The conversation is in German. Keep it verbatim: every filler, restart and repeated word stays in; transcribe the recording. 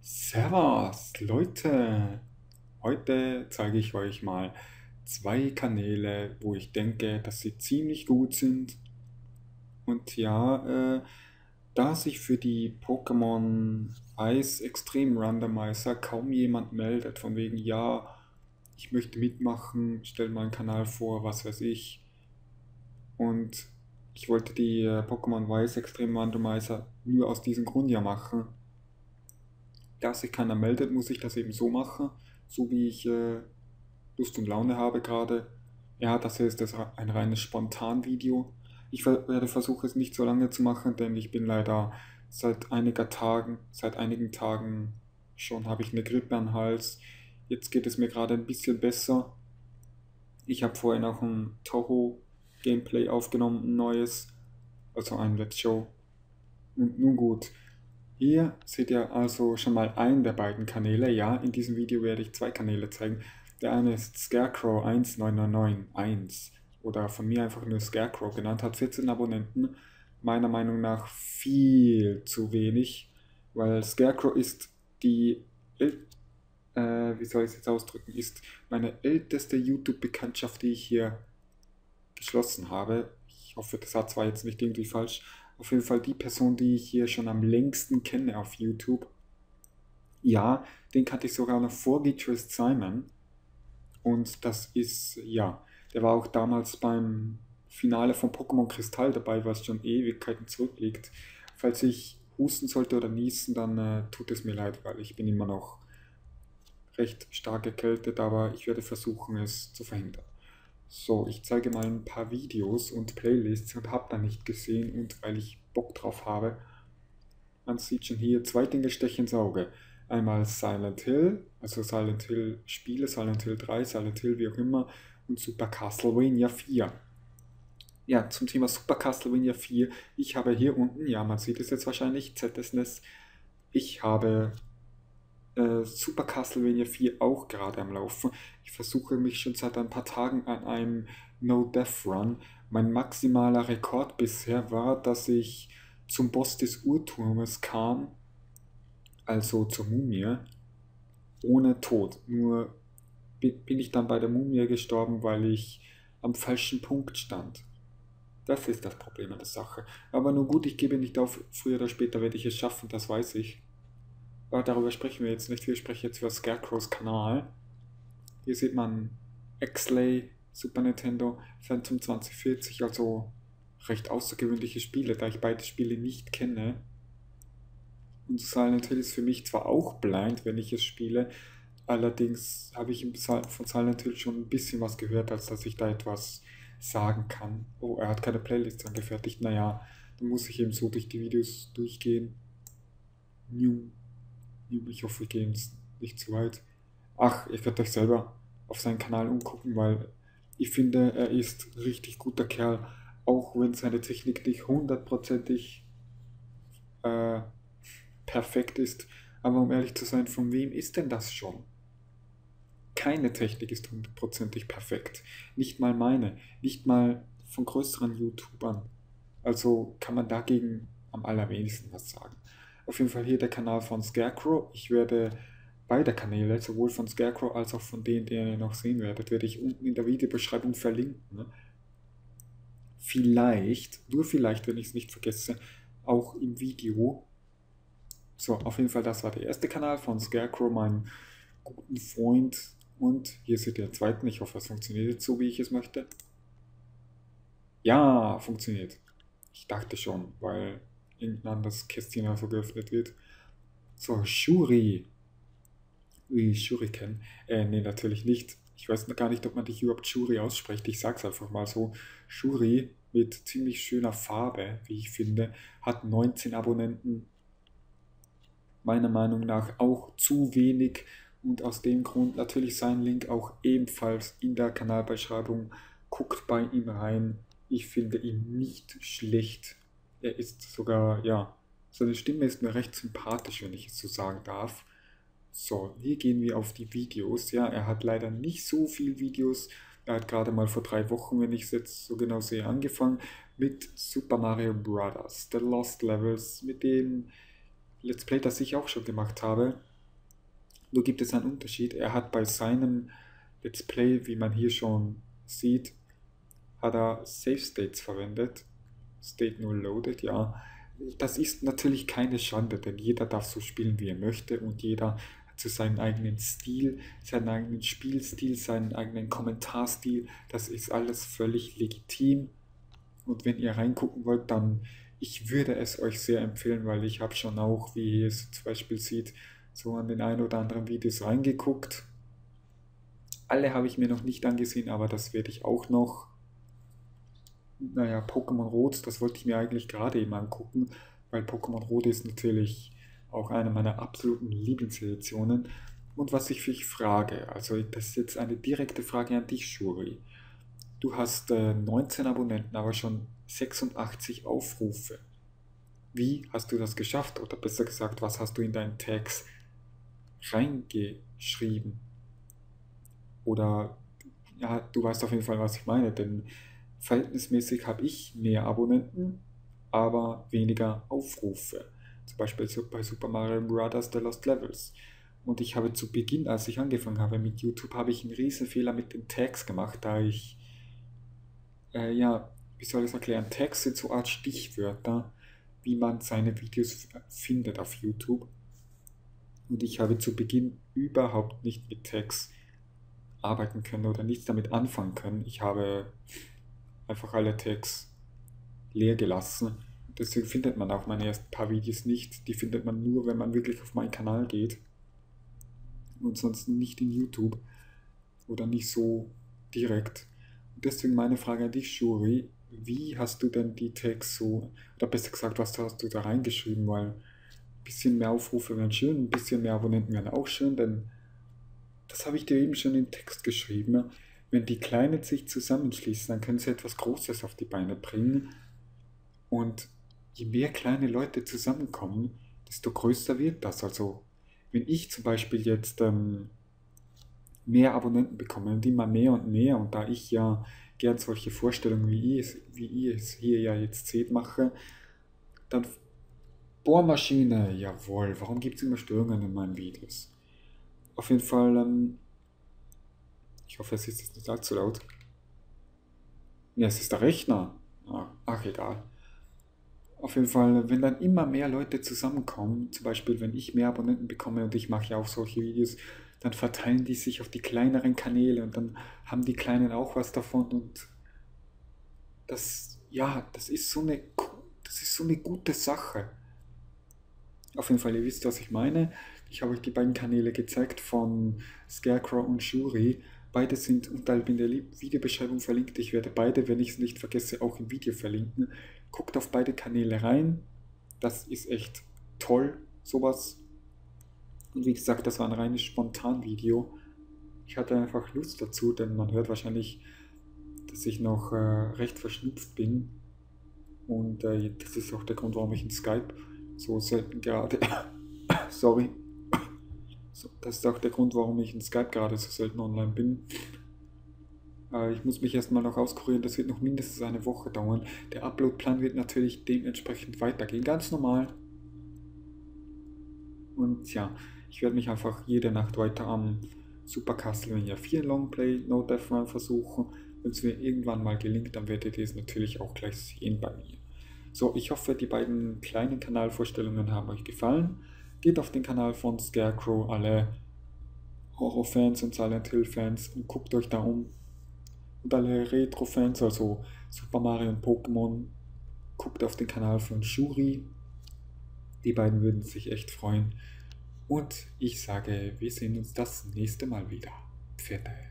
Servus, Leute! Heute zeige ich euch mal zwei Kanäle, wo ich denke, dass sie ziemlich gut sind. Und ja, äh, da sich für die Pokémon Eis Extreme Randomizer kaum jemand meldet, von wegen, ja, ich möchte mitmachen, stell mal einen Kanal vor, was weiß ich. Und ich wollte die äh, Pokémon Weiß Extreme Randomizer nur aus diesem Grund ja machen, da sich keiner meldet, muss ich das eben so machen, so wie ich äh, Lust und Laune habe gerade. Ja, das hier ist das ein reines Spontan-Video. Ich ver- werde versuchen, es nicht so lange zu machen, denn ich bin leider seit einiger Tagen, seit einigen Tagen schon habe ich eine Grippe am Hals. Jetzt geht es mir gerade ein bisschen besser. Ich habe vorhin auch ein Toho-Gameplay aufgenommen, ein neues, also ein Let's Show. Und nun gut, hier seht ihr also schon mal einen der beiden Kanäle. Ja, in diesem Video werde ich zwei Kanäle zeigen. Der eine ist Scarecrow eins neun neun neun eins oder von mir einfach nur Scarecrow genannt, hat vierzehn Abonnenten. Meiner Meinung nach viel zu wenig, weil Scarecrow ist die, äl- äh, wie soll ich es jetzt ausdrücken, ist meine älteste YouTube-Bekanntschaft, die ich hier geschlossen habe. Ich hoffe, das hat zwar jetzt nicht irgendwie falsch. Auf jeden Fall die Person, die ich hier schon am längsten kenne auf YouTube. Ja, den kannte ich sogar noch vor Beatrice Simon. Und das ist, ja, der war auch damals beim Finale von Pokémon Kristall dabei, was schon Ewigkeiten zurückliegt. Falls ich husten sollte oder niesen, dann äh, tut es mir leid, weil ich bin immer noch recht stark erkältet, aber ich werde versuchen, es zu verhindern. So, ich zeige mal ein paar Videos und Playlists und habe da nicht gesehen und weil ich Bock drauf habe. Man sieht schon hier zwei Dinge stechen ins Auge. Einmal Silent Hill, also Silent Hill Spiele, Silent Hill drei, Silent Hill, wie auch immer, und Super Castlevania vier. Ja, zum Thema Super Castlevania vier. Ich habe hier unten, ja, man sieht es jetzt wahrscheinlich, Z S N E S. Ich habe äh, Super Castlevania vier auch gerade am Laufen. Ich versuche mich schon seit ein paar Tagen an einem No-Death-Run. Mein maximaler Rekord bisher war, dass ich zum Boss des Uhrturmes kam, also zur Mumie, ohne Tod. Nur bi- bin ich dann bei der Mumie gestorben, weil ich am falschen Punkt stand. Das ist das Problem an der Sache. Aber nun gut, ich gebe nicht auf, früher oder später werde ich es schaffen, das weiß ich. Aber darüber sprechen wir jetzt nicht. Wir sprechen jetzt über Scarecrows Kanal. Hier sieht man X-Lay, Super Nintendo, Phantom zwanzig vierzig, also recht außergewöhnliche Spiele, da ich beide Spiele nicht kenne. Und Silent Hill ist für mich zwar auch blind, wenn ich es spiele, allerdings habe ich im Sil- von Silent Hill schon ein bisschen was gehört, als dass ich da etwas sagen kann. Oh, er hat keine Playlist angefertigt. Naja, dann muss ich eben so durch die Videos durchgehen. New. Ich hoffe, wir gehen jetzt nicht zu weit. Ach, ihr könnt euch selber auf seinen Kanal umgucken, weil ich finde, er ist richtig guter Kerl, auch wenn seine Technik nicht hundertprozentig äh, perfekt ist. Aber um ehrlich zu sein, von wem ist denn das schon? Keine Technik ist hundertprozentig perfekt. Nicht mal meine, nicht mal von größeren YouTubern. Also kann man dagegen am allerwenigsten was sagen. Auf jeden Fall hier der Kanal von Scarecrow. Ich werde beide Kanäle, sowohl von Scarecrow als auch von denen, die ihr noch sehen werdet, werde ich unten in der Videobeschreibung verlinken. Ne? Vielleicht, nur vielleicht, wenn ich es nicht vergesse, auch im Video. So, auf jeden Fall, das war der erste Kanal von Scarecrow, meinem guten Freund. Und hier seht ihr den zweiten. Ich hoffe, es funktioniert jetzt so, wie ich es möchte. Ja, funktioniert. Ich dachte schon, weil irgendein anderes Kästchen also geöffnet wird. So, Shuri. Ui, Shuriken. Äh, nee, natürlich nicht. Ich weiß noch gar nicht, ob man dich überhaupt Shuri ausspricht. Ich sag's einfach mal so. Shuri mit ziemlich schöner Farbe, wie ich finde, hat neunzehn Abonnenten. Meiner Meinung nach auch zu wenig. Und aus dem Grund natürlich sein Link auch ebenfalls in der Kanalbeschreibung. Guckt bei ihm rein. Ich finde ihn nicht schlecht. Er ist sogar, ja, seine Stimme ist mir recht sympathisch, wenn ich es so sagen darf. So, hier gehen wir auf die Videos. Ja, er hat leider nicht so viel Videos. Er hat gerade mal vor drei Wochen, wenn ich es jetzt so genau sehe, angefangen mit Super Mario Bros. The Lost Levels, mit dem Let's Play, das ich auch schon gemacht habe. Nur gibt es einen Unterschied. Er hat bei seinem Let's Play, wie man hier schon sieht, hat er Save States verwendet. State Null Loaded, ja. Das ist natürlich keine Schande, denn jeder darf so spielen, wie er möchte und jeder hat so seinen eigenen Stil, seinen eigenen Spielstil, seinen eigenen Kommentarstil. Das ist alles völlig legitim. Und wenn ihr reingucken wollt, dann ich würde es euch sehr empfehlen, weil ich habe schon auch, wie ihr es zum Beispiel sieht, so an den ein oder anderen Videos reingeguckt. Alle habe ich mir noch nicht angesehen, aber das werde ich auch noch. Naja, Pokémon Rot, das wollte ich mir eigentlich gerade eben angucken, weil Pokémon Rot ist natürlich auch eine meiner absoluten Lieblingseditionen. Und was ich für dich frage, also das ist jetzt eine direkte Frage an dich, Shuri. Du hast äh, neunzehn Abonnenten, aber schon sechsundachtzig Aufrufe. Wie hast du das geschafft? Oder besser gesagt, was hast du in deinen Tags reingeschrieben? Oder ja, du weißt auf jeden Fall, was ich meine, denn verhältnismäßig habe ich mehr Abonnenten, aber weniger Aufrufe. Zum Beispiel so bei Super Mario Bros. The Lost Levels. Und ich habe zu Beginn, als ich angefangen habe mit YouTube, habe ich einen riesen Fehler mit den Tags gemacht, da ich, äh, ja, wie soll ich es erklären, Tags sind so eine Art Stichwörter, wie man seine Videos f- findet auf YouTube. Und ich habe zu Beginn überhaupt nicht mit Tags arbeiten können oder nichts damit anfangen können. Ich habe einfach alle Tags leer gelassen. Deswegen findet man auch meine ersten paar Videos nicht. Die findet man nur, wenn man wirklich auf meinen Kanal geht und sonst nicht in YouTube oder nicht so direkt. Und deswegen meine Frage an dich, Shuri, wie hast du denn die Tags so, oder besser gesagt, was hast du da reingeschrieben, weil ein bisschen mehr Aufrufe wären schön, ein bisschen mehr Abonnenten wären auch schön, denn das habe ich dir eben schon im Text geschrieben. Wenn die Kleinen sich zusammenschließen, dann können sie etwas Großes auf die Beine bringen. Und je mehr kleine Leute zusammenkommen, desto größer wird das. Also, wenn ich zum Beispiel jetzt ähm, mehr Abonnenten bekomme und immer mehr und mehr, und da ich ja gern solche Vorstellungen, wie ihr es, wie ihr es hier ja jetzt seht, mache, dann Bohrmaschine, jawohl, warum gibt es immer Störungen in meinen Videos? Auf jeden Fall, ähm, ich hoffe, es ist jetzt nicht allzu laut. Ja, es ist der Rechner. Ah, ach, egal. Auf jeden Fall, wenn dann immer mehr Leute zusammenkommen, zum Beispiel wenn ich mehr Abonnenten bekomme und ich mache ja auch solche Videos, dann verteilen die sich auf die kleineren Kanäle und dann haben die Kleinen auch was davon und das, ja, das ist so eine, das ist so eine gute Sache. Auf jeden Fall, ihr wisst, was ich meine. Ich habe euch die beiden Kanäle gezeigt von Scarecrow und Shuri. Beide sind unterhalb in der Li- Videobeschreibung verlinkt. Ich werde beide, wenn ich es nicht vergesse, auch im Video verlinken. Guckt auf beide Kanäle rein. Das ist echt toll, sowas. Und wie gesagt, das war ein reines Spontan-Video. Ich hatte einfach Lust dazu, denn man hört wahrscheinlich, dass ich noch äh, recht verschnupft bin. Und äh, das ist auch der Grund, warum ich in Skype so selten gerade. Sorry. So, das ist auch der Grund, warum ich in Skype gerade so selten online bin. Äh, ich muss mich erstmal noch auskurieren, das wird noch mindestens eine Woche dauern. Der Uploadplan wird natürlich dementsprechend weitergehen, ganz normal. Und ja, ich werde mich einfach jede Nacht weiter am Super Castlevania vier Longplay No Death Run versuchen. Wenn es mir irgendwann mal gelingt, dann werdet ihr es natürlich auch gleich sehen bei mir. So, ich hoffe, die beiden kleinen Kanalvorstellungen haben euch gefallen. Geht auf den Kanal von Scarecrow, alle Horrorfans und Silent Hill-Fans und guckt euch da um. Und alle Retro-Fans, also Super Mario und Pokémon, guckt auf den Kanal von Shuri. Die beiden würden sich echt freuen. Und ich sage, wir sehen uns das nächste Mal wieder. Pfiat.